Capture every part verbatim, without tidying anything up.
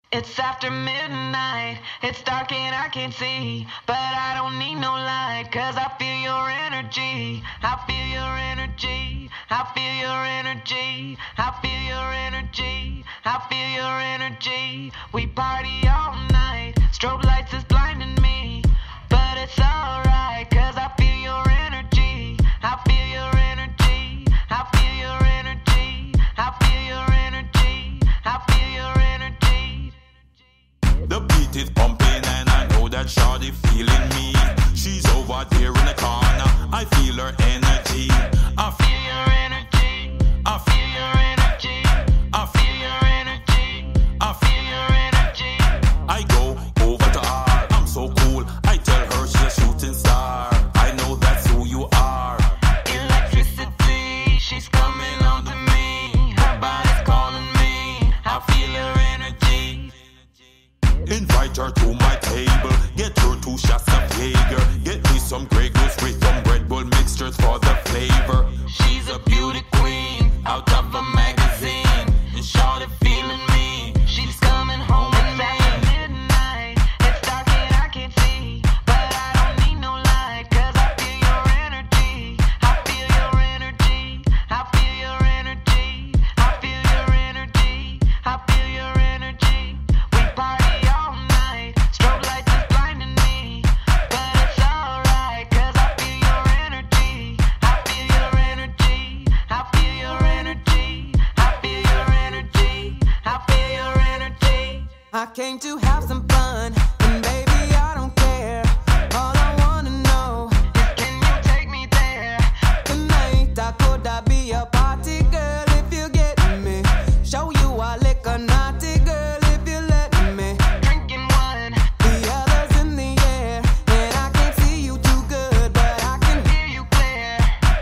It's after midnight, it's dark and I can't see, but I don't need no light, cause I feel your energy, I feel your energy, I feel your energy, I feel your energy, I feel your energy. We party all night, strobe lights is blinding me, but it's alright, cause I feel your energy, I feel your energy, I feel your energy, I feel your energy, I feel your energy. The beat is pumping and I know that shawty feeling me. She's over there in the corner, I feel her energy. I feel your energy, I feel your energy, I feel your energy, I feel your energy. I go over to her, I'm so cool, I tell her she's a shooting star. I know that's who you are. Electricity, she's coming on to me, her body's calling me, I feel her energy. Invite her to my table, get her two shots of Jaeger, get me some Grey Goose with some Red Bull mixtures for the flavor. She's a beauty queen, out of a magazine, and shorty feeling me, she's coming home with me. Midnight, it's dark and I can't see, but I don't need no light, cause I feel your energy, I feel your energy, I feel your energy, I feel your energy, I feel your energy. We party all night, strobe lights is blinding me, but it's alright, cause I feel your energy, I feel your energy, I feel your energy, I feel your energy, I feel your energy. I came to have some fun, and baby I don't care, all I wanna know is can you take me there? Tonight I could I be a party girl if you get me, show you I lick a naughty girl if you let me. Drinking one, the others in the air, and I can't see you too good, but I can hear you clear.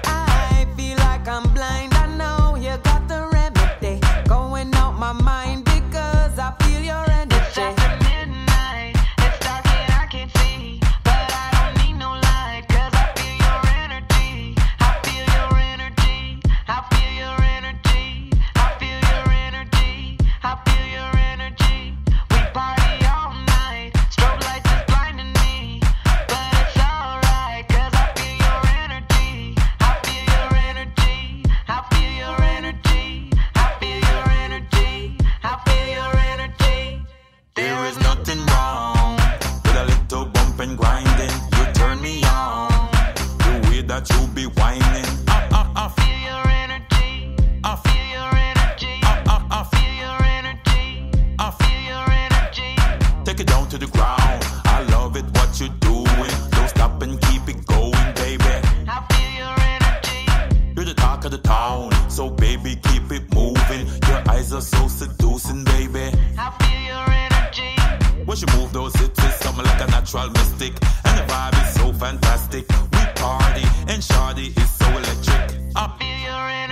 I feel like I'm blind, I know you got the remedy, going out my mind because I feel your energy. It's after midnight, it's dark and I can't see, but I don't need no light, cause I feel your energy, I feel your energy, I feel your energy, I feel your energy, I feel your energy. We party all night, strobe lights is blinding me, but it's alright, cause I feel your energy, I feel your energy, I feel your energy, I feel your energy, I feel your energy. There is nothing wrong with a little bump and grinding. You turn me on, the way that you be whining. I, I, I feel Feel your energy, I feel your energy, I, I, I feel your energy, I feel your energy. take it down to the ground. I love it what you're doing. Don't stop and keep it going, baby. I feel your energy, You're the talk of the town, so baby keep it moving. Your eyes are so seducing, baby. I feel your energy. When she move those hips, it's something like a natural mystic, and the vibe is so fantastic. We party and shawty is so electric. I Feel your energy.